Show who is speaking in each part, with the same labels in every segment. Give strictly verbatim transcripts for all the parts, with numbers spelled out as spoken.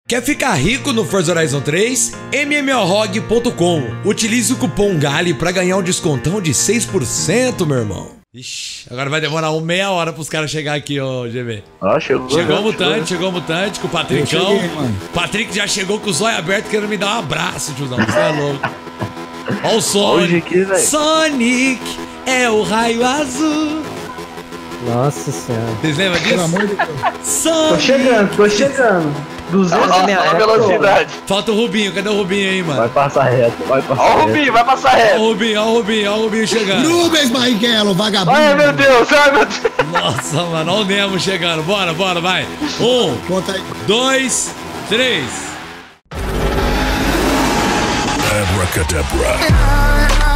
Speaker 1: Quer ficar rico no Forza Horizon três? M M O R O G ponto com. Utilize o cupom GALI pra ganhar um descontão de seis por cento, meu irmão. Ixi, agora vai demorar uma meia hora pros caras chegar aqui, ô G V.
Speaker 2: Ah, chegou.
Speaker 1: Chegou o Mutante, chegou o Mutante com o Patricão. Patrick já chegou com os olhos abertos querendo me dar um abraço, tiozão. Você é louco. Ó o Sonic.
Speaker 2: Aqui,
Speaker 1: Sonic é o raio azul.
Speaker 3: Nossa senhora.
Speaker 1: Vocês lembram disso?
Speaker 3: Pelo amor de Deus.
Speaker 1: Sonic.
Speaker 3: Tô chegando, tô chegando. duzentos
Speaker 2: Olha a velocidade.
Speaker 1: Falta o Rubinho, cadê o Rubinho aí, mano?
Speaker 2: Vai passar reto, vai passar
Speaker 4: Ó o
Speaker 2: reto.
Speaker 4: Rubinho, vai passar
Speaker 1: Ó
Speaker 4: reto.
Speaker 1: o Rubinho, ó o Rubinho, ó o Rubinho chegando.
Speaker 3: Rubens Barrichello, vagabundo.
Speaker 4: Ai, meu Deus, ai, meu Deus.
Speaker 1: Nossa, mano, ó o Nemo chegando. Bora, bora, vai. Um,
Speaker 3: Conta aí.
Speaker 1: dois, três.
Speaker 5: Abracadabra.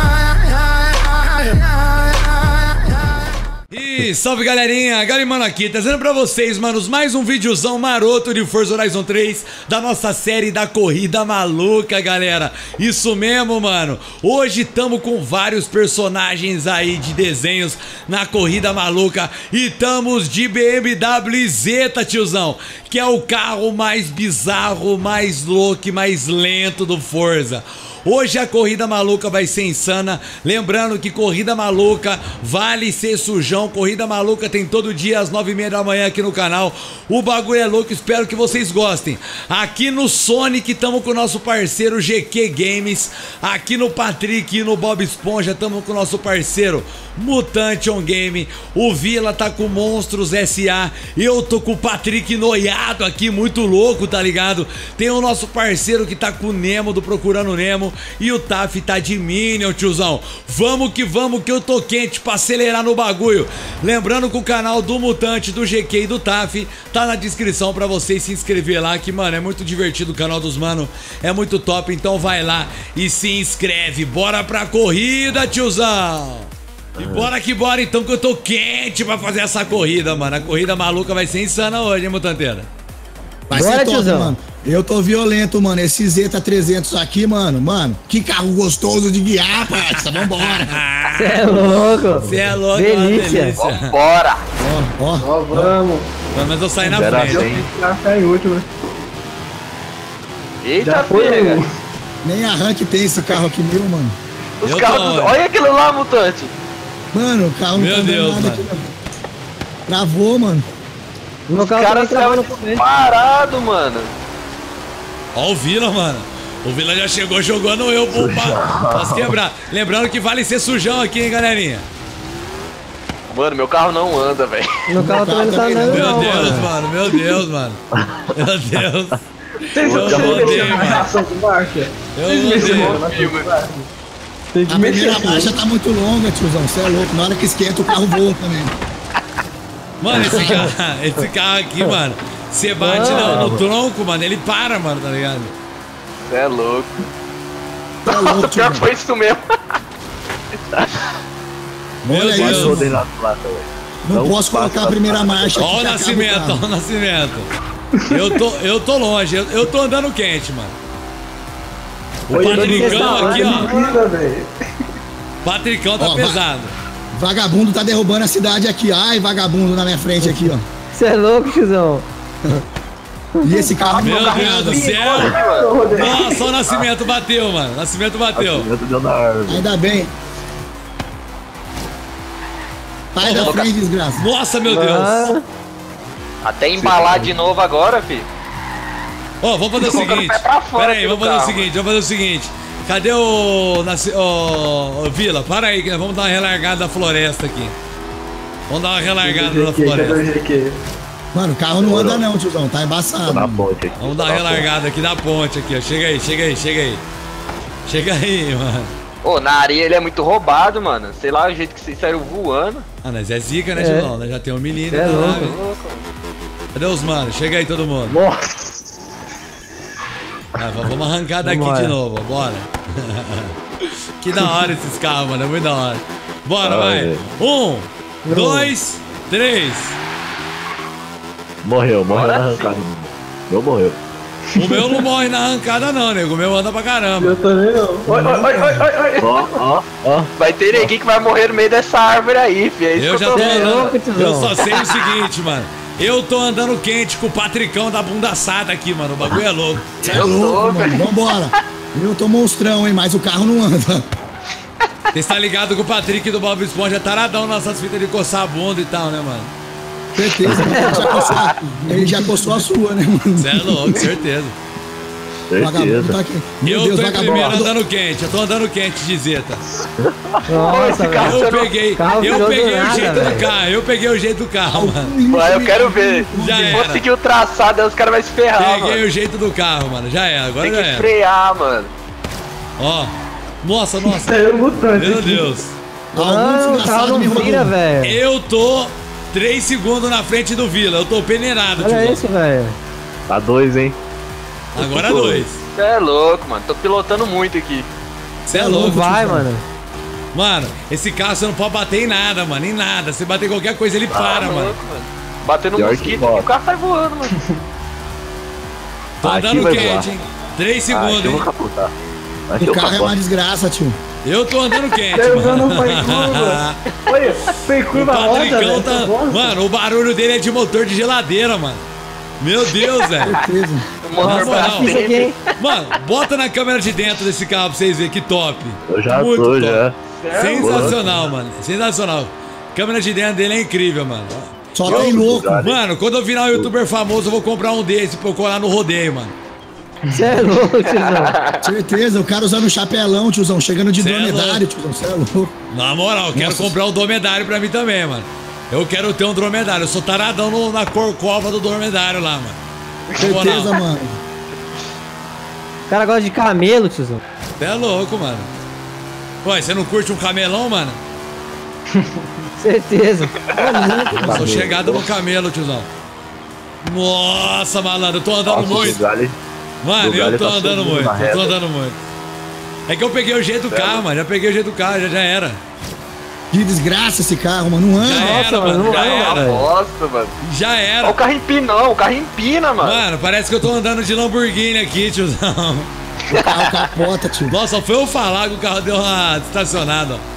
Speaker 1: E salve galerinha, Galimano aqui, trazendo pra vocês, manos, mais um videozão maroto de Forza Horizon três da nossa série da Corrida Maluca, galera. Isso mesmo, mano. Hoje tamo com vários personagens aí de desenhos na Corrida Maluca e tamos de B M W Zeta, tiozão, que é o carro mais bizarro, mais louco e mais lento do Forza. Hoje a Corrida Maluca vai ser insana. Lembrando que Corrida Maluca vale ser sujão. Corrida Maluca tem todo dia às nove e meia da manhã aqui no canal. O bagulho é louco, espero que vocês gostem. Aqui no Sonic estamos com o nosso parceiro G Q Games. Aqui no Patrick e no Bob Esponja estamos com o nosso parceiro Mutante On Game. O Vila tá com Monstros S A. Eu tô com o Patrick noiado aqui, muito louco, tá ligado? Tem o nosso parceiro que tá com o Nemo do Procurando Nemo. E o Taf tá de Minion, tiozão. Vamos que vamos, que eu tô quente pra acelerar no bagulho. Lembrando que o canal do Mutante, do G Q e do Taf tá na descrição pra vocês se inscrever lá. Que, mano, é muito divertido o canal dos mano. É muito top, então vai lá e se inscreve. Bora pra corrida, tiozão. E bora que bora então, que eu tô quente pra fazer essa corrida, mano. A corrida maluca vai ser insana hoje, hein, Mutanteira?
Speaker 3: Vai
Speaker 6: Bora,
Speaker 3: ser top,
Speaker 6: tiozão.
Speaker 3: mano. Eu tô violento, mano. Esse Zeta trezentos aqui, mano. Mano, que carro gostoso de guiar, parça. Vambora.
Speaker 6: Você é louco.
Speaker 1: Você é louco,
Speaker 6: Delícia.
Speaker 1: é uma delícia.
Speaker 4: Bora.
Speaker 3: Ó, ó.
Speaker 7: Ó, vamos.
Speaker 1: Mas eu saí na
Speaker 2: Zero a
Speaker 1: frente.
Speaker 2: cem.
Speaker 7: Já tá em último.
Speaker 4: Eita,
Speaker 7: Já foi.
Speaker 4: pega.
Speaker 7: um.
Speaker 3: Nem arranque tem esse carro aqui meu, mano.
Speaker 4: Os
Speaker 1: Eu
Speaker 4: carros
Speaker 1: tô,
Speaker 4: dos...
Speaker 1: olha.
Speaker 4: Olha aquilo lá, Mutante.
Speaker 3: Mano, o carro
Speaker 1: Meu
Speaker 3: não tá
Speaker 1: Deus,
Speaker 3: dando nada
Speaker 1: mano.
Speaker 3: aqui, mano. Travou, mano.
Speaker 6: O meu
Speaker 4: Os
Speaker 6: carro
Speaker 4: caras
Speaker 6: também travou no
Speaker 4: estavam
Speaker 6: começo.
Speaker 4: parados, mano.
Speaker 1: Ó o Vila, mano. O Vila já chegou jogando eu pra, pra se quebrar. Lembrando que vale ser sujão aqui, hein, galerinha.
Speaker 4: Mano, meu carro não anda, velho.
Speaker 6: Meu carro também não tá andando,
Speaker 1: Meu
Speaker 6: não,
Speaker 1: Deus,
Speaker 6: mano.
Speaker 1: mano. Meu Deus, mano. Meu Deus.
Speaker 7: Vocês
Speaker 1: Eu
Speaker 7: vão
Speaker 1: odeio,
Speaker 7: mexer na
Speaker 1: mano.
Speaker 7: reação de marcha?
Speaker 1: Eu
Speaker 7: Vocês
Speaker 1: odeio.
Speaker 7: mexem na marcha? Tem que
Speaker 3: A
Speaker 7: mexer
Speaker 3: primeira
Speaker 7: assim.
Speaker 3: marcha tá muito longa, tiozão. Você é louco. Na hora que esquenta, o carro voa também.
Speaker 1: Mano, esse carro, esse carro aqui, mano. Você bate no, no tronco, mano. Ele para, mano, tá ligado?
Speaker 4: Você é louco.
Speaker 3: Tá louco,
Speaker 4: O pior
Speaker 3: tiozão.
Speaker 4: foi isso mesmo.
Speaker 1: Meu
Speaker 3: Olha
Speaker 1: Deus.
Speaker 3: isso,
Speaker 2: Passou
Speaker 3: mano.
Speaker 2: dele na placa, velho.
Speaker 3: Não
Speaker 2: Não
Speaker 3: posso
Speaker 2: passa
Speaker 3: colocar a
Speaker 2: na
Speaker 3: primeira marcha.
Speaker 1: Ó
Speaker 3: aqui
Speaker 1: o
Speaker 3: que acaba
Speaker 1: Nascimento, ó
Speaker 3: carro.
Speaker 1: o Nascimento. Eu tô, eu tô longe, eu, eu tô andando quente, mano. O
Speaker 7: Oi,
Speaker 1: Patricão aqui, ó.
Speaker 7: Corrida, velho.
Speaker 1: Patricão tá
Speaker 3: Ó, vai.
Speaker 1: pesado.
Speaker 3: Vagabundo tá derrubando a cidade aqui. Ai, vagabundo na minha frente aqui, ó.
Speaker 6: Você é louco, tiozão.
Speaker 3: E esse carro
Speaker 1: Meu
Speaker 3: não tá
Speaker 1: Deus do
Speaker 3: nada.
Speaker 1: céu.
Speaker 7: Ô, Rodrigo.
Speaker 1: Nossa, o Nascimento bateu, mano. Nascimento bateu.
Speaker 2: Nascimento deu na árvore.
Speaker 3: Ainda bem. Sai da
Speaker 4: Coloca-
Speaker 3: frente, desgraça.
Speaker 1: Nossa, meu Deus.
Speaker 6: Ah,
Speaker 4: Até embalar de novo agora, fi.
Speaker 1: Ó, vamos fazer o
Speaker 4: Colocando o
Speaker 1: seguinte.
Speaker 4: pé pra fora
Speaker 1: Pera aí,
Speaker 4: aqui
Speaker 1: vamos
Speaker 4: do
Speaker 1: fazer o
Speaker 4: carro.
Speaker 1: seguinte, vamos fazer o seguinte. Cadê o, Nasci... o... o Vila? Para aí, que nós vamos dar uma relargada da floresta aqui. Vamos dar uma relargada na
Speaker 7: G Q, cadê o
Speaker 1: floresta.
Speaker 7: G Q?
Speaker 3: Mano, o carro não anda não, tiozão. Tá
Speaker 2: Tô
Speaker 3: embaçado.
Speaker 2: na ponte aqui.
Speaker 1: Vamos
Speaker 2: tô
Speaker 1: dar uma
Speaker 2: na ponte.
Speaker 1: relargada aqui da ponte aqui, ó. Chega aí, chega aí, chega aí. Chega aí, mano.
Speaker 4: Ô, na areia ele é muito roubado, mano. Sei lá o jeito que vocês saíram voando.
Speaker 1: Ah, nós é zica, né,
Speaker 6: É.
Speaker 1: Gilão? Nós já tem um menino
Speaker 6: É
Speaker 1: na
Speaker 6: louco.
Speaker 1: nave. Cadê os manos? Chega aí, todo mundo.
Speaker 2: Nossa.
Speaker 1: Ah, v- vamos arrancar daqui
Speaker 6: Vambora.
Speaker 1: de novo, bora. Que da hora esses carros, mano, é muito da hora. Bora,
Speaker 2: Ai,
Speaker 1: vai.
Speaker 2: velho.
Speaker 1: Um, dois, três.
Speaker 2: Morreu, morreu
Speaker 4: Bora
Speaker 2: na arrancada. Meu morreu.
Speaker 1: O meu não morre na arrancada, não, nego. O meu anda pra caramba.
Speaker 7: Eu também não. Oi, oi, oi, oi, oi, oi.
Speaker 2: Ó, ó, ó.
Speaker 4: Vai ter neguinho que vai morrer no meio dessa árvore aí, fi. É isso
Speaker 1: Eu
Speaker 4: que
Speaker 1: já
Speaker 4: eu
Speaker 1: tô
Speaker 4: tô
Speaker 6: é
Speaker 1: andando.
Speaker 6: louco,
Speaker 1: Eu
Speaker 6: tiozão.
Speaker 1: só sei o seguinte, mano. Eu tô andando quente com o Patricão da bunda assada aqui, mano. O bagulho é louco.
Speaker 3: Você é louco, mano. Vambora. Eu tô monstrão, hein, mas o carro não anda.
Speaker 1: Você tá ligado que o Patrick do Bob Esponja é taradão nessas fitas de coçar a bunda e tal, né, mano?
Speaker 3: Certeza, mano. Ele já coçou, ele já coçou a sua, né, mano?
Speaker 1: Você é louco, certeza.
Speaker 3: Vagabundo
Speaker 2: Certeza.
Speaker 3: tá aqui. Meu
Speaker 1: Eu
Speaker 3: Deus,
Speaker 1: tô em primeiro
Speaker 3: vagabundo.
Speaker 1: andando quente, eu tô andando quente de Zeta.
Speaker 6: Nossa, velho.
Speaker 1: Eu peguei,
Speaker 6: carro
Speaker 1: eu
Speaker 6: virou do
Speaker 1: peguei o
Speaker 6: nada,
Speaker 1: jeito
Speaker 6: velho.
Speaker 1: do carro, eu peguei o jeito do carro, mano.
Speaker 4: Mas eu quero ver.
Speaker 1: Já
Speaker 4: Se
Speaker 1: era.
Speaker 4: for seguir o traçado, aí os caras vão se ferrar,
Speaker 1: Peguei
Speaker 4: mano.
Speaker 1: o jeito do carro, mano. Já era, agora
Speaker 4: Tem
Speaker 1: já
Speaker 4: que
Speaker 1: era.
Speaker 4: frear, mano.
Speaker 1: Ó. Nossa, nossa.
Speaker 7: Saiu mutante.
Speaker 1: Meu
Speaker 7: aqui.
Speaker 1: Deus.
Speaker 3: Algum
Speaker 6: Não, o
Speaker 3: desgraçado
Speaker 6: carro
Speaker 3: me
Speaker 6: não vira,
Speaker 3: roubou.
Speaker 6: velho.
Speaker 1: Eu tô três segundos na frente do Vila. Eu tô peneirado,
Speaker 6: Olha
Speaker 1: tio.
Speaker 6: isso, velho.
Speaker 2: Tá dois, hein?
Speaker 1: Agora dois.
Speaker 4: Você é louco, mano. Tô pilotando muito aqui.
Speaker 1: Você é
Speaker 6: Não
Speaker 1: louco,
Speaker 6: vai,
Speaker 1: tio.
Speaker 6: mano.
Speaker 1: Mano, esse carro você não pode bater em nada, mano. Em nada. Se bater em qualquer coisa, ele para,
Speaker 4: Tá
Speaker 1: mano.
Speaker 4: louco, Batendo no
Speaker 2: Pior que
Speaker 4: mosquito
Speaker 2: bota.
Speaker 4: e o carro sai voando, mano.
Speaker 1: Tô
Speaker 2: Aqui
Speaker 1: andando
Speaker 2: vai
Speaker 1: quente,
Speaker 2: voar.
Speaker 1: hein? Três
Speaker 2: Ah,
Speaker 1: segundos,
Speaker 2: acho que eu vou
Speaker 1: hein?
Speaker 2: capotar. Acho que
Speaker 3: O
Speaker 2: eu
Speaker 3: carro é uma
Speaker 2: capoto.
Speaker 3: desgraça, tio.
Speaker 1: Eu tô andando quente,
Speaker 7: Tá usando
Speaker 1: mano.
Speaker 7: um foi curva. Olha, foi
Speaker 1: O
Speaker 7: curva roda,
Speaker 1: Patricão
Speaker 7: velho.
Speaker 1: tá...
Speaker 7: Nossa.
Speaker 1: Mano, o barulho dele é de motor de geladeira, mano. Meu Deus, velho.
Speaker 3: Certeza.
Speaker 4: O motor
Speaker 1: Nossa,
Speaker 4: pra
Speaker 1: não.
Speaker 6: Isso aqui, hein?
Speaker 1: Mano, bota na câmera de dentro desse carro pra vocês verem que top.
Speaker 2: Eu já
Speaker 1: Muito
Speaker 2: tô,
Speaker 1: top.
Speaker 2: já.
Speaker 1: Sensacional, mano. Sensacional. Câmera de dentro dele é incrível, mano.
Speaker 3: Só tem louco.
Speaker 1: Mano, quando eu virar um youtuber famoso, eu vou comprar um desse pra eu colar no rodeio, mano.
Speaker 6: Você é louco, tiozão.
Speaker 3: Certeza, o cara usando um chapelão, tiozão, chegando de
Speaker 1: Cê é
Speaker 3: dromedário, tiozão, você é louco.
Speaker 1: Na moral, eu quero
Speaker 3: Nossa.
Speaker 1: comprar um dromedário pra mim também, mano. Eu quero ter um dromedário. Eu sou taradão no- na corcova do dromedário lá, mano. Na moral.
Speaker 3: Certeza, mano.
Speaker 6: O cara gosta de camelo, tiozão.
Speaker 1: Você é louco, mano. Ué, você não curte um camelão, mano?
Speaker 6: Certeza.
Speaker 1: Eu sou chegado no camelo, tiozão. Nossa, malandro, eu tô andando
Speaker 2: Nossa,
Speaker 1: muito.
Speaker 2: o Gali-
Speaker 1: Mano,
Speaker 2: o
Speaker 1: eu
Speaker 2: Gali
Speaker 1: tô
Speaker 2: tá
Speaker 1: andando
Speaker 2: subindo
Speaker 1: muito,
Speaker 2: na
Speaker 1: eu tô
Speaker 2: reta.
Speaker 1: andando muito. É que eu peguei o jeito do carro, mano. Já peguei o jeito do carro, já, já era.
Speaker 3: Que desgraça esse carro, mano. Não
Speaker 1: Já
Speaker 3: anda.
Speaker 1: era,
Speaker 6: Nossa,
Speaker 1: mano.
Speaker 6: mano,
Speaker 1: Já
Speaker 6: não é,
Speaker 1: era.
Speaker 6: velho.
Speaker 4: Bosta, mano.
Speaker 1: Já
Speaker 4: Olha
Speaker 1: era.
Speaker 4: o carro empinão, o carro empina, mano.
Speaker 1: Mano, parece que eu tô andando de Lamborghini aqui, tiozão.
Speaker 3: O carro capota, tio.
Speaker 1: Nossa, só foi eu falar que o carro deu uma estacionada, ó.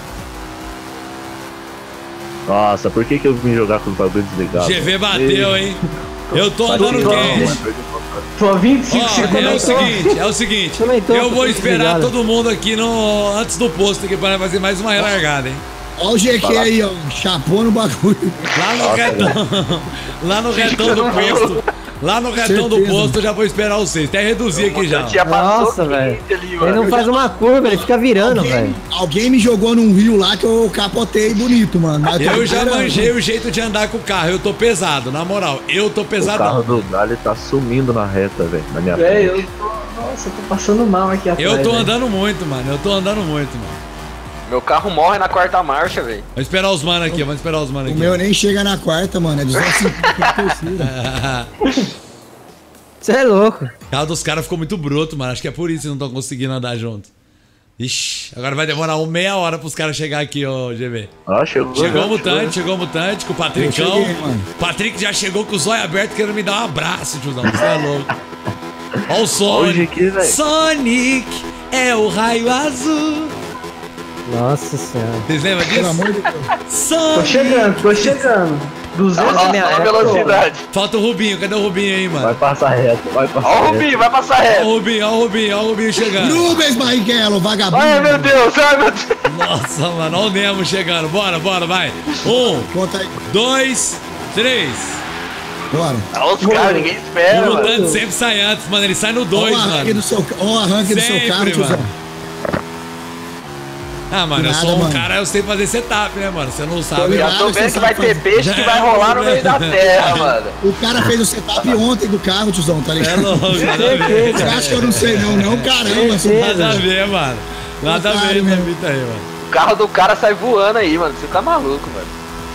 Speaker 2: Nossa, por que que eu vim jogar com os bagulhos desligados?
Speaker 1: G V bateu, hein? Eu tô andando
Speaker 2: Não,
Speaker 1: quente.
Speaker 2: mano.
Speaker 7: Tô a vinte e cinco
Speaker 1: Ó,
Speaker 7: segundos.
Speaker 1: é o seguinte, é o seguinte.
Speaker 6: Também tô,
Speaker 1: Eu
Speaker 6: tô
Speaker 1: vou
Speaker 6: tudo
Speaker 1: esperar
Speaker 6: desligado.
Speaker 1: todo mundo aqui no antes do posto aqui para fazer mais uma relargada, hein?
Speaker 3: Olha o G Q aí, ó. Chapou no bagulho.
Speaker 1: Lá no retão. Lá no retão do posto. Lá no retão do
Speaker 3: Certeza.
Speaker 1: posto eu já vou esperar vocês. Até reduzir aqui já.
Speaker 4: Já passou
Speaker 6: Nossa, velho.
Speaker 4: quente ali,
Speaker 6: Ele
Speaker 4: mano.
Speaker 6: não faz uma curva, ele fica virando, velho.
Speaker 3: Alguém, alguém me jogou num rio lá que eu capotei bonito, mano. Mas tô
Speaker 1: Eu já
Speaker 3: esperando.
Speaker 1: manjei o jeito de andar com o carro. Eu tô pesado, na moral. Eu tô
Speaker 2: O carro
Speaker 1: pesadão.
Speaker 2: do Gali tá sumindo na reta, velho. Na minha
Speaker 7: Velho,
Speaker 2: frente.
Speaker 7: eu tô. Nossa, eu tô passando mal aqui atrás.
Speaker 1: Eu tô
Speaker 7: velho.
Speaker 1: andando muito, mano. Eu tô andando muito, mano.
Speaker 4: Meu carro morre na quarta marcha, velho.
Speaker 1: Vamos esperar os manos aqui, vamos esperar os manos
Speaker 3: O
Speaker 1: aqui.
Speaker 3: meu nem chega na quarta, mano. É duzentos e cinquenta na terceira.
Speaker 6: Você é louco.
Speaker 1: O carro dos caras ficou muito bruto, mano. Acho que é por isso que não estão conseguindo andar junto. Ixi, agora vai demorar uma meia hora pros caras chegar aqui, ô G V.
Speaker 2: Ah, chegou.
Speaker 1: Chegou
Speaker 2: já,
Speaker 1: o mutante, chegou o mutante com o Patricão.
Speaker 3: Eu cheguei, mano.
Speaker 1: Patrick já chegou com os olhos abertos querendo me dar um abraço, tiozão. Você é louco. Ó o
Speaker 2: Olha o
Speaker 1: Sonic.
Speaker 2: G Q, velho.
Speaker 1: Sonic é o raio azul.
Speaker 6: Nossa senhora.
Speaker 1: Vocês lembram
Speaker 3: Pelo
Speaker 1: disso?
Speaker 3: amor de Deus.
Speaker 7: Tô
Speaker 1: Sonic.
Speaker 7: chegando, tô chegando. duzentos
Speaker 4: Olha
Speaker 7: e
Speaker 4: a
Speaker 7: meia
Speaker 4: velocidade.
Speaker 1: Falta o Rubinho, cadê o Rubinho aí,
Speaker 2: Vai
Speaker 1: mano?
Speaker 2: passar reto, vai passar
Speaker 4: Ó o
Speaker 2: reto.
Speaker 4: Rubinho, vai passar
Speaker 1: Ó
Speaker 4: reto.
Speaker 1: o Rubinho, ó o Rubinho, ó o Rubinho chegando.
Speaker 3: Rubens Barrichello, vagabundo.
Speaker 4: Ai, meu Deus, ai, meu Deus.
Speaker 1: Nossa, mano, ó o Nemo chegando. Bora, bora, vai. Um,
Speaker 3: Conta aí.
Speaker 1: dois, três.
Speaker 3: Bora.
Speaker 4: Olha os caras, ninguém
Speaker 1: O
Speaker 4: espera, mano.
Speaker 1: mutante sempre sai antes, mano. Ele sai no
Speaker 3: Olha
Speaker 1: dois,
Speaker 3: o arranque
Speaker 1: mano.
Speaker 3: do seu, olha o arranque do seu
Speaker 1: Sempre,
Speaker 3: carro, tiozão.
Speaker 1: mano. Ah, mano, eu
Speaker 3: Nada,
Speaker 1: sou um
Speaker 3: mano.
Speaker 1: cara, eu sei fazer setup, né, mano? Você não sabe.
Speaker 3: Tô
Speaker 4: Já
Speaker 3: ligado.
Speaker 4: tô
Speaker 3: você
Speaker 4: vendo que
Speaker 3: sabe
Speaker 4: vai ter
Speaker 3: fazer.
Speaker 4: peixe
Speaker 1: Já
Speaker 4: que
Speaker 1: é
Speaker 4: vai rolar no meio da
Speaker 1: problema.
Speaker 4: terra, mano.
Speaker 3: O cara fez o setup ontem do carro, tiozão, tá
Speaker 1: É
Speaker 3: ligado?
Speaker 1: louco, nada a ver.
Speaker 3: Você acha que eu não sei não, não? Caramba, você
Speaker 1: Nada a ver, mano. Nada a ver
Speaker 3: Otário
Speaker 1: essa
Speaker 3: mesmo.
Speaker 1: fita aí, mano.
Speaker 4: O carro do cara sai voando aí, mano. Você tá maluco, mano.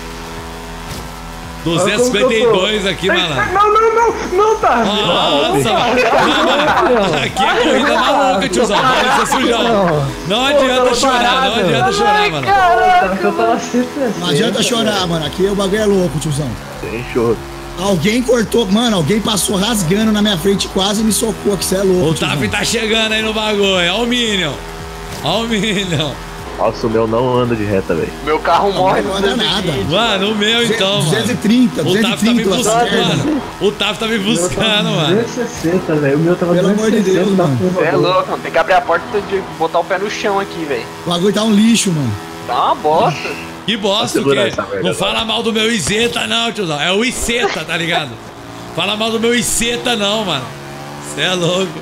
Speaker 1: duzentos e cinquenta e dois aqui, malandro.
Speaker 7: Não, não, não, não tá.
Speaker 1: Nossa, mano. Aqui é corrida maluca, tiozão. Pode ser sujão. Não adianta chorar, não adianta chorar, mano.
Speaker 7: Cara, que eu tava assim,
Speaker 3: Não adianta chorar, mano. Aqui o bagulho é louco, tiozão.
Speaker 2: Tem choro.
Speaker 3: Alguém cortou, mano, alguém passou rasgando na minha frente quase e me socou, que você é louco,
Speaker 1: O
Speaker 3: tiozão.
Speaker 1: Tap tá chegando aí no bagulho. Ó o Minion. Ó o Minion.
Speaker 2: Nossa, o meu não anda de reta, velho.
Speaker 4: Meu carro morre
Speaker 3: não
Speaker 4: no
Speaker 3: anda
Speaker 4: duzentos e
Speaker 3: nada.
Speaker 4: vinte.
Speaker 1: Mano, o meu então, mano.
Speaker 3: duzentos e trinta,
Speaker 1: O Taf tá me
Speaker 3: duzentos e trinta,
Speaker 1: buscando,
Speaker 3: esquerda.
Speaker 1: mano. O Taf tá me
Speaker 7: O meu
Speaker 1: buscando,
Speaker 7: tava
Speaker 1: mano.
Speaker 7: duzentos e sessenta, velho. O meu tava
Speaker 3: Pelo amor de
Speaker 7: duzentos e sessenta,
Speaker 3: Deus,
Speaker 7: da
Speaker 3: mano.
Speaker 7: curva
Speaker 4: Você é
Speaker 7: boa.
Speaker 4: louco, mano. Tem que abrir a porta de botar o pé no chão aqui, velho.
Speaker 3: O bagulho tá um lixo, mano.
Speaker 4: Tá uma bosta.
Speaker 1: Que bosta, o
Speaker 2: segurar
Speaker 1: quê?
Speaker 2: essa merda
Speaker 1: Não
Speaker 2: agora.
Speaker 1: fala mal do meu Iseta, não, tiozão. É o Iseta, tá ligado? Fala mal do meu Iseta, não, mano. Você é louco.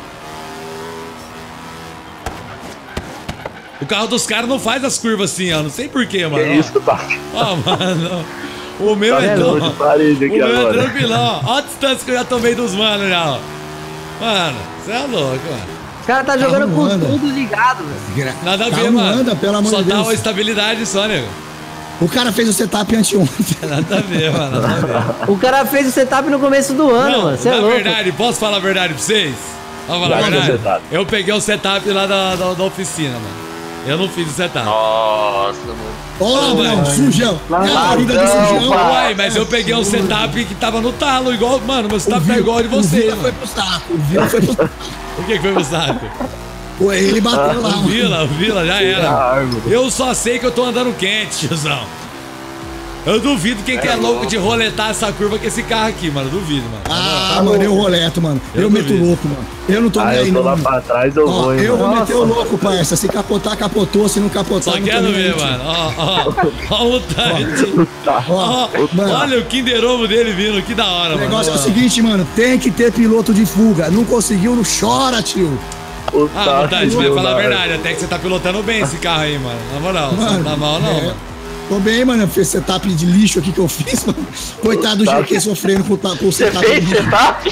Speaker 1: O carro dos caras não faz as curvas assim, ó. Não sei porquê, mano.
Speaker 2: Que
Speaker 1: ó.
Speaker 2: isso, tá?
Speaker 1: Ó, mano. O meu
Speaker 2: Tá
Speaker 1: é
Speaker 2: vendo?
Speaker 1: tão...
Speaker 2: De parede
Speaker 1: O
Speaker 2: aqui
Speaker 1: meu é
Speaker 2: agora.
Speaker 1: tranquilão, ó. Ó a distância que eu já tomei dos manos já, ó. Mano, você é louco, mano.
Speaker 6: O cara tá jogando
Speaker 3: Carro
Speaker 6: com
Speaker 3: anda.
Speaker 6: tudo ligado, velho.
Speaker 3: Gra-
Speaker 1: Nada a
Speaker 3: Carro
Speaker 1: ver,
Speaker 3: não
Speaker 1: mano.
Speaker 3: anda, pelo amor
Speaker 1: Só
Speaker 3: de
Speaker 1: dá
Speaker 3: Deus.
Speaker 1: uma estabilidade só, nego.
Speaker 3: O cara fez o setup anteontem.
Speaker 1: Nada a ver, mano. Nada a ver.
Speaker 6: O cara fez o setup no começo do ano,
Speaker 1: Não,
Speaker 6: mano. Você é
Speaker 1: na
Speaker 6: louco.
Speaker 1: verdade, posso falar a verdade pra vocês? Vamos falar a
Speaker 2: Qual que é o
Speaker 1: verdade?
Speaker 2: setup?
Speaker 1: Eu peguei o setup lá da, da, da oficina, mano. Eu não fiz o setup.
Speaker 4: Nossa, mano.
Speaker 3: Ó,
Speaker 1: Não,
Speaker 3: ladrão,
Speaker 1: vai.
Speaker 3: sujão. É a corrida do
Speaker 4: Ladrão,
Speaker 3: sujão.
Speaker 4: pai.
Speaker 1: Uai, mas eu peguei o setup que tava no talo, igual. Mano, meu setup
Speaker 3: O
Speaker 1: tá
Speaker 3: Vila-
Speaker 1: igual ao de
Speaker 3: O
Speaker 1: vocês,
Speaker 3: Vila foi
Speaker 1: mano.
Speaker 3: pro saco. O Vila foi pro saco.
Speaker 1: O que que foi pro saco?
Speaker 3: Pô, ele bateu lá.
Speaker 1: O Vila, o Vila, já era.
Speaker 2: árvore.
Speaker 1: Eu só sei que eu tô andando quente, tiozão. Eu duvido quem que é louco de roletar essa curva com esse carro aqui, mano. Duvido, mano.
Speaker 3: Ah, mano, eu roleto, mano.
Speaker 1: Eu
Speaker 3: Eu, meto
Speaker 1: duvido.
Speaker 3: louco, mano. Eu não tô
Speaker 2: Ah,
Speaker 3: nem aí,
Speaker 2: eu tô lá
Speaker 3: não.
Speaker 2: pra trás, eu
Speaker 3: Ó,
Speaker 2: vou, hein,
Speaker 3: eu vou
Speaker 2: mano.
Speaker 3: meter o louco, parça. Se capotar, capotou. Se não capotar,
Speaker 1: Só
Speaker 3: não tô
Speaker 1: quero
Speaker 3: nem
Speaker 1: ver,
Speaker 3: aí, tio.
Speaker 1: mano. Ó, ó, ó o mutante.
Speaker 2: Tá.
Speaker 1: Ó,
Speaker 3: mano.
Speaker 1: olha o Kinder Ovo dele vindo, que da hora,
Speaker 3: O
Speaker 1: mano.
Speaker 3: negócio é o seguinte, mano. Tem que ter piloto de fuga. Não conseguiu, não chora, tio.
Speaker 2: O
Speaker 1: Ah,
Speaker 2: Taf
Speaker 1: Mutante, vai
Speaker 2: deu
Speaker 1: falar a
Speaker 2: na
Speaker 1: verdade. Até que você tá pilotando bem esse carro aí, mano. Na moral, você não tá mal, não,
Speaker 3: é,
Speaker 1: mano.
Speaker 3: Tô bem, mano. Esse setup de lixo aqui que eu fiz, mano. Coitado do
Speaker 2: Tá.
Speaker 3: G Q sofrendo com, o ta- com o
Speaker 4: Você
Speaker 3: setup.
Speaker 4: fez
Speaker 3: de lixo.
Speaker 4: setup?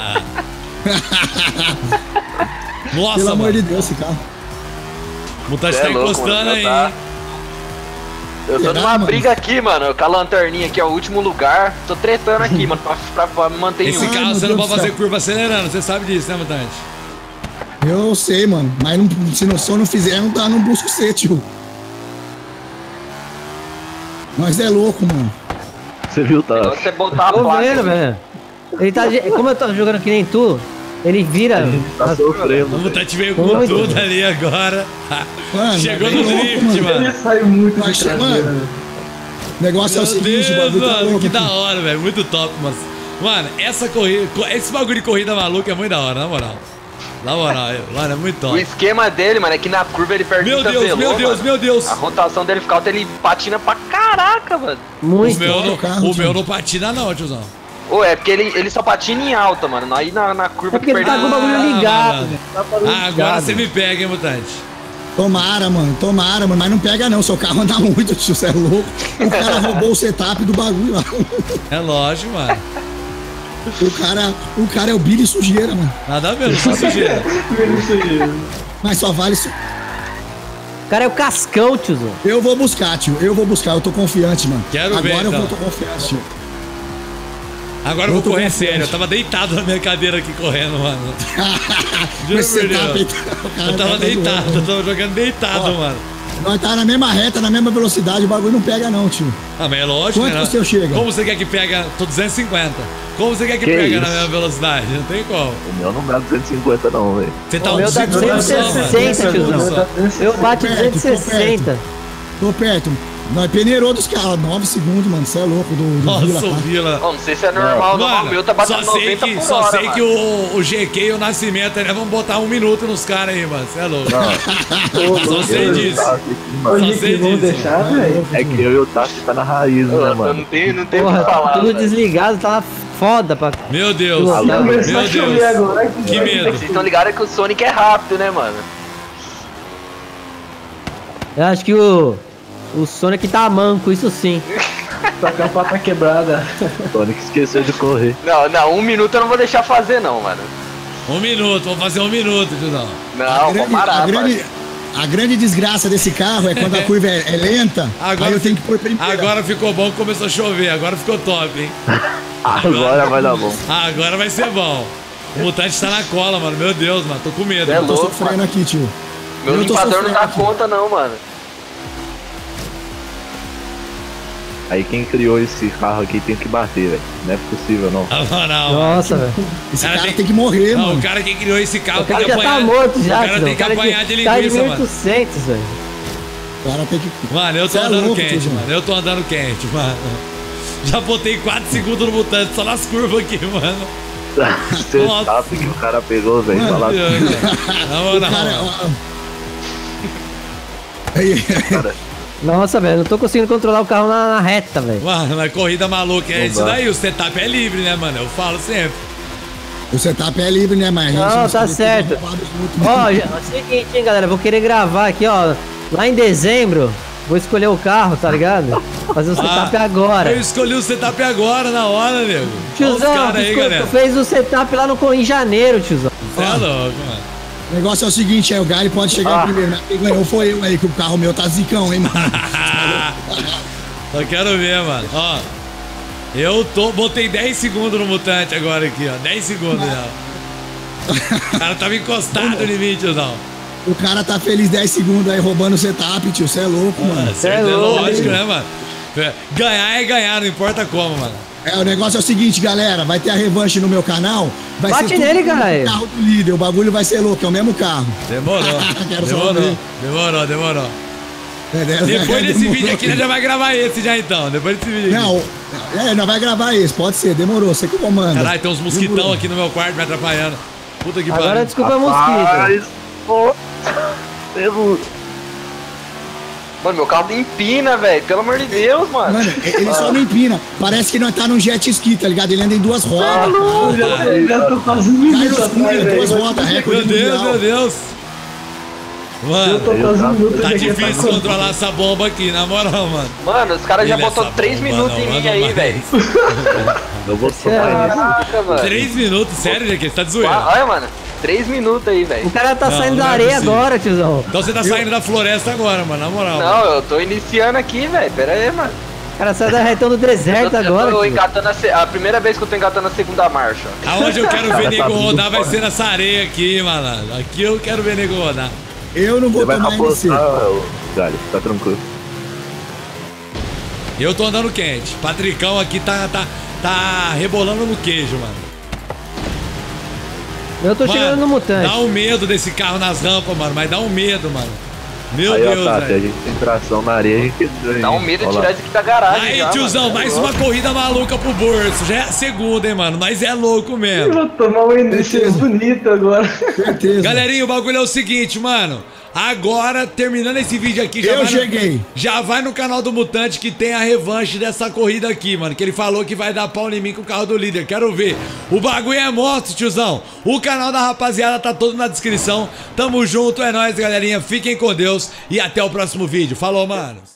Speaker 1: Nossa,
Speaker 3: Pelo amor
Speaker 1: mano.
Speaker 3: de Deus, esse carro.
Speaker 1: O Mutante
Speaker 4: Cê
Speaker 1: tá
Speaker 4: é louco,
Speaker 1: encostando
Speaker 4: mano,
Speaker 1: aí,
Speaker 4: tá.
Speaker 1: hein.
Speaker 4: Eu tô
Speaker 3: Será,
Speaker 4: numa
Speaker 3: mano?
Speaker 4: briga aqui, mano, com a lanterninha aqui, ó, o último lugar. Tô tretando aqui, mano, pra, pra, pra me manter em
Speaker 1: Esse
Speaker 4: um.
Speaker 3: Ai,
Speaker 1: carro
Speaker 3: meu
Speaker 1: você não
Speaker 3: Deus
Speaker 1: pode
Speaker 3: do
Speaker 1: fazer
Speaker 3: céu.
Speaker 1: curva acelerando, você sabe disso, né, Mutante?
Speaker 3: Eu sei, mano. Mas não, se, não, se eu não fizer, não, dá, não busco ser, tio. Nós é louco, mano.
Speaker 2: Você viu, tá?
Speaker 4: Você botar a
Speaker 6: Tô
Speaker 4: placa.
Speaker 6: vendo,
Speaker 4: aqui.
Speaker 6: velho. Ele tá. ge- Como eu tô jogando que nem tu, ele vira.
Speaker 2: Tá
Speaker 6: as-
Speaker 2: sofrendo.
Speaker 1: O Mutante veio com
Speaker 6: Muito
Speaker 1: tudo
Speaker 6: bem.
Speaker 1: ali agora.
Speaker 3: Mano,
Speaker 1: Chegou
Speaker 3: é
Speaker 1: no
Speaker 3: louco,
Speaker 1: drift,
Speaker 3: mano.
Speaker 1: mano.
Speaker 7: Ele saiu muito
Speaker 3: Mas,
Speaker 7: de traseira,
Speaker 3: mano,
Speaker 7: velho.
Speaker 3: O negócio é o
Speaker 1: Meu
Speaker 3: seguinte, o
Speaker 1: Deus,
Speaker 3: bagulho tá
Speaker 1: mano,
Speaker 3: louco.
Speaker 1: que da
Speaker 3: aqui.
Speaker 1: hora, velho. Muito top, mano. Mano, essa corrida, co- esse bagulho de corrida maluca é muito da hora, na moral. Na moral, eu- mano, é muito
Speaker 4: O
Speaker 1: top.
Speaker 4: esquema dele, mano, é que na curva ele perde
Speaker 1: Meu
Speaker 4: muita
Speaker 1: Deus,
Speaker 4: velô,
Speaker 1: meu Deus,
Speaker 4: mano.
Speaker 1: meu Deus.
Speaker 4: A rotação dele fica alta, ele patina pra caraca, mano.
Speaker 1: O
Speaker 6: Muito.
Speaker 1: meu, não,
Speaker 3: carro,
Speaker 1: o
Speaker 3: tio.
Speaker 1: meu não patina não, tiozão.
Speaker 4: Ô, é porque ele, ele só patina em alta, mano. Aí na, na curva
Speaker 6: É porque
Speaker 4: que
Speaker 6: ele
Speaker 4: perde.
Speaker 6: tá com o bagulho
Speaker 1: Ah,
Speaker 6: ligado,
Speaker 1: mano.
Speaker 6: velho. Tá com o bagulho
Speaker 1: Ah, agora
Speaker 6: ligado.
Speaker 1: você me pega, hein, Mutante.
Speaker 3: Tomara, mano, tomara, mano. Mas não pega não, seu carro anda muito, tio. Você é louco. O cara roubou o setup do bagulho lá.
Speaker 1: É lógico, mano.
Speaker 3: O cara, o cara é o Billy Sujeira, mano.
Speaker 1: Nada a ver, não sou sujeira.
Speaker 3: Mas só vale isso.
Speaker 6: O cara é o Cascão, tiozão.
Speaker 3: Eu vou buscar, tio. Eu vou buscar. Eu tô confiante, mano.
Speaker 1: Quero ver,
Speaker 3: Agora eu
Speaker 1: então.
Speaker 3: vou, tô confiante, tio.
Speaker 1: Agora eu vou
Speaker 3: Eu tô
Speaker 1: correr
Speaker 3: confiante.
Speaker 1: sério. Eu tava deitado na minha cadeira aqui correndo, mano. Juro
Speaker 3: Esse
Speaker 1: por
Speaker 3: setup
Speaker 1: Deus.
Speaker 3: aí, o cara
Speaker 1: Eu tava
Speaker 3: tá
Speaker 1: deitado,
Speaker 3: zoando.
Speaker 1: eu tava jogando deitado,
Speaker 3: Ó.
Speaker 1: mano.
Speaker 3: Nós tá na mesma reta, na mesma velocidade, o bagulho não pega não, tio.
Speaker 1: Ah, mas é lógico,
Speaker 3: Quanto
Speaker 1: né?
Speaker 3: que o seu chega?
Speaker 1: Como você quer que pega? Tô duzentos e cinquenta. Como você quer que,
Speaker 2: Que
Speaker 1: pega na
Speaker 2: isso?
Speaker 1: mesma velocidade? Não tem como.
Speaker 2: O meu não dá duzentos e cinquenta não, velho.
Speaker 1: Você tá
Speaker 6: O
Speaker 1: um
Speaker 6: meu tá
Speaker 1: segundo só, mano.
Speaker 6: duzentos e sessenta,
Speaker 1: Um segundo
Speaker 6: tiozão.
Speaker 1: só.
Speaker 6: Eu bati
Speaker 3: Tô perto,
Speaker 6: duzentos e sessenta.
Speaker 3: Tô perto. Nós peneirou dos caras, nove segundos, mano. Você é louco do, do Vila,
Speaker 1: Nossa, o
Speaker 3: tá?
Speaker 1: Vila.
Speaker 4: Ó, não sei se é normal, não. O
Speaker 1: Mano,
Speaker 4: meu tá
Speaker 1: só
Speaker 4: batendo
Speaker 1: sei
Speaker 4: noventa
Speaker 1: que,
Speaker 4: por
Speaker 1: só
Speaker 4: hora,
Speaker 1: sei
Speaker 4: mano.
Speaker 1: que o, o G Q e o Nascimento eles vão botar um minuto nos caras aí, mano. Você é louco. Só sei disso.
Speaker 7: Hoje
Speaker 1: Só sei
Speaker 7: que vão
Speaker 1: disso.
Speaker 7: deixar, velho.
Speaker 2: É que eu e o Tati tá na raiz, né,
Speaker 4: Eu não
Speaker 2: mano?
Speaker 4: tenho, não tenho o que
Speaker 6: Porra,
Speaker 4: falar.
Speaker 6: tudo
Speaker 4: velho.
Speaker 6: desligado, tá foda pra.
Speaker 1: Meu Deus.
Speaker 6: Tá
Speaker 7: Tá começando
Speaker 1: Meu
Speaker 7: a chover
Speaker 1: Deus.
Speaker 7: agora.
Speaker 1: Que medo.
Speaker 4: Vocês estão ligados que o Sonic é rápido, né, mano?
Speaker 6: Eu acho que o. O Sonic tá manco, isso sim.
Speaker 7: Tá com a pata quebrada.
Speaker 2: O Sonic esqueceu de correr.
Speaker 4: Não, não, um minuto eu não vou deixar fazer, não, mano.
Speaker 1: Um minuto, vamos fazer um minuto, tiozão.
Speaker 4: Não,
Speaker 3: a,
Speaker 4: vou
Speaker 3: grande,
Speaker 4: parar,
Speaker 3: a, grande,
Speaker 4: parceiro.
Speaker 3: a grande desgraça desse carro é quando a curva é, é lenta,
Speaker 1: Agora,
Speaker 3: aí eu tenho que pôr primeiro.
Speaker 1: agora ficou bom que começou a chover. Agora ficou top, hein?
Speaker 2: Agora vai dar bom.
Speaker 1: Ah, agora vai ser bom. O Mutante tá na cola, mano. Meu Deus, mano. Tô com medo.
Speaker 4: É
Speaker 3: Eu tô
Speaker 4: louco,
Speaker 3: sofrendo
Speaker 4: mano.
Speaker 3: aqui, tio.
Speaker 4: Meu
Speaker 3: eu tô
Speaker 4: limpador não dá
Speaker 3: sofrendo aqui.
Speaker 4: conta, não, mano.
Speaker 2: Aí quem criou esse carro aqui tem que bater, velho. Não é possível, não.
Speaker 1: Na moral, mano.
Speaker 6: Nossa, velho.
Speaker 3: Esse
Speaker 1: Cara,
Speaker 3: cara
Speaker 1: tem-
Speaker 3: tem que morrer,
Speaker 1: Não,
Speaker 3: mano.
Speaker 1: o cara que criou esse carro
Speaker 6: O cara
Speaker 1: tem que
Speaker 6: já tá
Speaker 1: apanhar.
Speaker 6: morto já,
Speaker 1: O cara
Speaker 6: tiozão.
Speaker 1: tem que
Speaker 6: O cara
Speaker 1: apanhar de
Speaker 6: tá de
Speaker 1: linguiça,
Speaker 6: mil e
Speaker 1: mano.
Speaker 6: oitocentos, velho.
Speaker 3: O cara tem que.
Speaker 1: Mano, eu tô
Speaker 3: Cê é
Speaker 1: andando
Speaker 3: louco,
Speaker 1: quente,
Speaker 3: tiozão.
Speaker 1: mano. Eu tô andando quente, mano. Já botei quatro segundos no mutante, só nas curvas aqui, mano.
Speaker 2: Você
Speaker 1: Nossa.
Speaker 2: sabe que o cara pegou, velho.
Speaker 3: Mano,
Speaker 2: Fala
Speaker 1: Na
Speaker 3: O
Speaker 1: moral.
Speaker 3: cara. ó, Aí,
Speaker 2: cara.
Speaker 6: Nossa, velho, não tô conseguindo controlar o carro na, na reta, velho.
Speaker 1: Mano, mas corrida maluca é
Speaker 2: Não
Speaker 1: isso
Speaker 2: dá.
Speaker 1: daí. O setup é livre, né, mano? Eu falo sempre.
Speaker 3: o setup é livre, né, mas a gente
Speaker 6: Não, tá
Speaker 3: sabe que
Speaker 6: certo.
Speaker 3: é roubado junto, né?
Speaker 6: Ó, já- é o seguinte, hein, galera, vou querer gravar aqui, ó. Lá em dezembro, vou escolher o carro, tá ligado? Fazer o setup
Speaker 1: Ah,
Speaker 6: agora.
Speaker 1: Eu escolhi o setup agora, na hora, nego. Olha os
Speaker 6: Tiozão,
Speaker 1: caras aí,
Speaker 6: tu esco-
Speaker 1: galera.
Speaker 6: tu fez o setup lá no, em janeiro, tiozão.
Speaker 1: Você é louco, mano.
Speaker 3: O negócio é o seguinte, é, o Gali pode chegar
Speaker 2: Ah.
Speaker 3: primeiro, mas quem ganhou foi eu aí, que o carro meu tá zicão, hein, mano.
Speaker 1: Só quero ver, mano. Ó. Eu tô. Botei dez segundos no mutante agora aqui, ó. dez segundos já. O cara tava encostado em mim, tiozão.
Speaker 3: O cara tá feliz dez segundos aí roubando o setup, tio, você é louco, mano.
Speaker 1: Ah, certo,
Speaker 6: é
Speaker 1: é
Speaker 6: louco,
Speaker 1: lógico,
Speaker 6: hein?
Speaker 1: né, mano? Ganhar é ganhar, não importa como, mano.
Speaker 3: É, o negócio é o seguinte, galera, vai ter a revanche no meu canal, vai
Speaker 6: Bate
Speaker 3: ser tudo
Speaker 6: nele,
Speaker 3: com o
Speaker 6: caralho.
Speaker 3: carro do líder, o bagulho vai ser louco, é o mesmo carro.
Speaker 1: Demorou.
Speaker 3: Quero só
Speaker 1: demorou.
Speaker 3: ver.
Speaker 1: Demorou, demorou.
Speaker 3: É, né?
Speaker 1: Depois desse
Speaker 3: Demorou.
Speaker 1: vídeo aqui, nós já vai gravar esse já então. Depois desse vídeo aqui.
Speaker 3: Não, é, nós vai gravar esse, pode ser, demorou, você que comanda.
Speaker 1: Caralho, tem uns mosquitão
Speaker 3: Demorou.
Speaker 1: aqui no meu quarto me atrapalhando. Puta que
Speaker 6: Agora
Speaker 1: pariu.
Speaker 6: desculpa, mosquito.
Speaker 2: Rapaz, pô. Pelo.
Speaker 4: Mano, meu carro empina, velho. Pelo amor de Deus, mano.
Speaker 3: Mano, ele só não empina, parece que nós tá num jet ski, tá ligado? Ele anda em duas rodas.
Speaker 7: Eu já, eu já tô quase um
Speaker 3: Cai
Speaker 7: minuto
Speaker 3: nos
Speaker 7: atrás,
Speaker 3: furos, duas
Speaker 7: velho.
Speaker 3: rodas,
Speaker 1: Meu
Speaker 3: recorde
Speaker 1: Deus,
Speaker 3: mundial.
Speaker 1: meu Deus.
Speaker 7: Eu
Speaker 1: Mano,
Speaker 7: tô quase um minuto
Speaker 1: tá
Speaker 7: aqui,
Speaker 1: difícil
Speaker 7: tá
Speaker 1: controlar essa bomba aqui, na moral, mano.
Speaker 4: Mano, os caras já
Speaker 1: Ele,
Speaker 4: botou
Speaker 1: essa
Speaker 4: três
Speaker 1: bomba
Speaker 4: minutos
Speaker 1: não
Speaker 4: em mim
Speaker 1: anda
Speaker 4: aí,
Speaker 1: mais.
Speaker 4: velho.
Speaker 2: Eu vou soltar isso.
Speaker 4: Caraca, mano.
Speaker 1: Três minutos, sério, gente? Você tá de zoeira.
Speaker 4: Ah, Olha, mano. Três minutos aí, velho.
Speaker 6: O cara tá
Speaker 1: Não,
Speaker 6: saindo
Speaker 1: não
Speaker 6: da
Speaker 1: é
Speaker 6: areia
Speaker 1: possível.
Speaker 6: agora, tiozão.
Speaker 1: Então você tá saindo da floresta agora, mano, na moral.
Speaker 4: Não, eu tô iniciando aqui, velho. Pera aí, mano.
Speaker 6: O cara saiu da retão do deserto
Speaker 4: Eu tô,
Speaker 6: agora,
Speaker 4: eu tô
Speaker 6: tio.
Speaker 4: engatando a, se- a primeira vez que eu tô engatando a segunda marcha.
Speaker 1: Aonde eu quero ver
Speaker 2: Cara,
Speaker 1: nego
Speaker 2: tá tudo
Speaker 1: rodar vai
Speaker 2: fora.
Speaker 1: ser nessa areia aqui, malandro. Aqui eu quero ver nego rodar.
Speaker 3: Eu não
Speaker 2: Você
Speaker 3: vou
Speaker 2: vai
Speaker 3: tomar M C.
Speaker 2: apostar, Gali, tá tranquilo.
Speaker 1: Eu tô andando quente. Patricão aqui tá, tá, tá rebolando no queijo, mano.
Speaker 6: Eu tô
Speaker 1: Mano,
Speaker 6: chegando no mutante.
Speaker 1: dá um medo desse carro nas rampas, mano. Mas dá um medo, mano. Meu
Speaker 2: Aí, ó,
Speaker 1: Deus,
Speaker 2: Tati, a
Speaker 1: velho.
Speaker 2: gente tem tração na areia, a gente ganha.
Speaker 4: Dá um medo de
Speaker 2: Olha
Speaker 4: tirar
Speaker 2: lá.
Speaker 4: isso aqui da garagem.
Speaker 1: Aí,
Speaker 4: já,
Speaker 1: tiozão,
Speaker 4: mano.
Speaker 1: mais
Speaker 4: É
Speaker 1: uma
Speaker 4: louco.
Speaker 1: corrida maluca pro bolso. Já é a segunda, hein, mano. Mas é louco
Speaker 7: Eu
Speaker 1: mesmo.
Speaker 7: vou tomar um início
Speaker 3: Certeza.
Speaker 7: bonito agora.
Speaker 3: Certeza.
Speaker 1: Galerinha, o bagulho é o seguinte, mano. Agora, terminando esse vídeo aqui, já
Speaker 3: Eu
Speaker 1: vai no-
Speaker 3: cheguei.
Speaker 1: já vai no canal do Mutante que tem a revanche dessa corrida aqui, mano. Que ele falou que vai dar pau em mim com o carro do líder. Quero ver. O bagulho é monstro, tiozão. O canal da rapaziada tá todo na descrição. Tamo junto, é nóis, galerinha. Fiquem com Deus e até o próximo vídeo. Falou, mano.